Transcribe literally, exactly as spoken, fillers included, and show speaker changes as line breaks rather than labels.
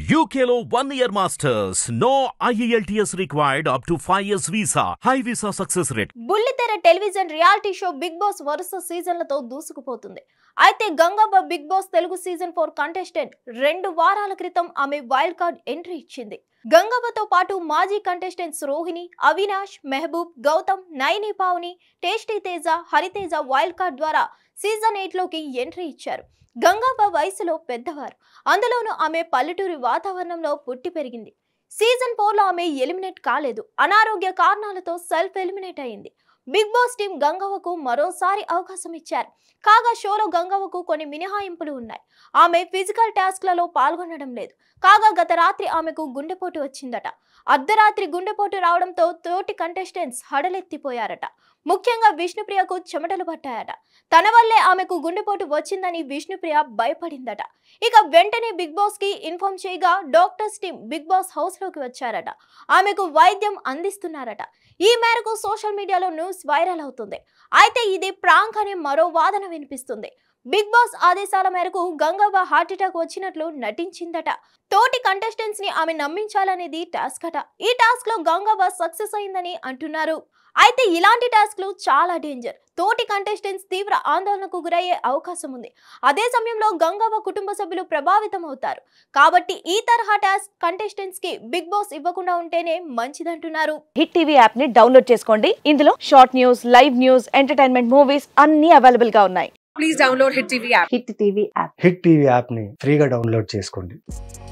U K లో one year masters. No I E L T S required up to five years visa. High visa success rate.
బుల్లితెర television reality show Bigg Boss వరుస సీజన్లతో దూసుకుపోతుంది. అయితే Gangavva Bigg Boss Telugu season four contestant రెండు వారాల క్రితం ఆమె వైల్డ్ కార్డ్ ఎంట్రీ ఇచ్చింది. గంగవ్వతో పాటు మాజీ contestants Rohini, Avinash, Mehboob, Gautham, Naini Pavani, tasty Teja, Hariteja wild card ద్వారా సీజన్ ఎయిట్ లోకి ఎంట్రీ ఇచ్చారు. గంగవ్వ వయసులో పెద్దవారు, అందులోనూ ఆమె పల్లెటూరి వాతావరణంలో పుట్టి పెరిగింది. సీజన్ ఫోర్ లో ఆమె ఎలిమినేట్ కాలేదు, అనారోగ్య కారణాలతో సెల్ఫ్ ఎలిమినేట్ అయింది. బిగ్ బాస్ టీం గంగవ్వకు మరోసారి అవకాశం ఇచ్చారు. కాగా షోలో గంగవ్వకు కొన్ని మినహాయింపులు ఉన్నాయి. ఆమె ఫిజికల్ టాస్క్లలో పాల్గొనడం లేదు. కాగా గత రాత్రి ఆమెకు గుండెపోటు వచ్చిందట. అర్ధరాత్రి గుండెపోటు రావడంతో తోటి కంటెస్టెంట్స్ హడలెత్తిపోయారట. ముఖ్యంగా విష్ణుప్రియకు చెమటలు పట్టాయట. తన వల్లే ఆమెకు గుండెపోటు వచ్చిందని విష్ణుప్రియ భయపడిందట. ఇక వెంటనే బిగ్ బాస్ కి ఇన్ఫార్మ్ చేయగా doctors team Bigg Boss house లోకి వచ్చారట. ఆమెకు వైద్యం అందిస్తున్నారట. ఈ మేరకు సోషల్ మీడియాలో న్యూస్ వైరల్ అవుతుంది. అయితే ఇది ప్రాంక్ అనే మరో వాదన వినిపిస్తుంది. బిగ్ బాస్ ఆదేశాల మేరకు గంగవ్వ హార్ట్ అటాక్ వచ్చినట్లు నటించిందట. తోటి కంటెస్టెంట్స్ ని ఆమె నమ్మించాలనేది టాస్క్ అట. ఈ టాస్క్ లో గంగవ్వ సక్సెస్ అయిందని అంటున్నారు. అయితే ఇలాంటి టాస్క్లు చాలా డేంజర్. తోటి కంటెస్టెంట్స్ తీవ్ర ఆందోళనకు గురయ్యే అవకాశం ఉంది. అదే సమయంలో గంగవ్వ కుటుంబ సభ్యులు ప్రభావితం అవుతారు. కాబట్టి ఈ తరహా టాస్క్ కంటెస్టెంట్స్ కి బిగ్ బాస్ ఇవ్వకుండా ఉంటేనే మంచిదంటున్నారు.
హిట్ టీవీ యాప్ ని డౌన్లోడ్ చేసుకోండి. ఇందులో short news, live news, entertainment movies అన్ని అవైలబుల్ గా ఉన్నాయి.
Please download Hit T V app.
Hit TV app
Hit TV app ని ఫ్రీగా డౌన్లోడ్ చేసుకోండి.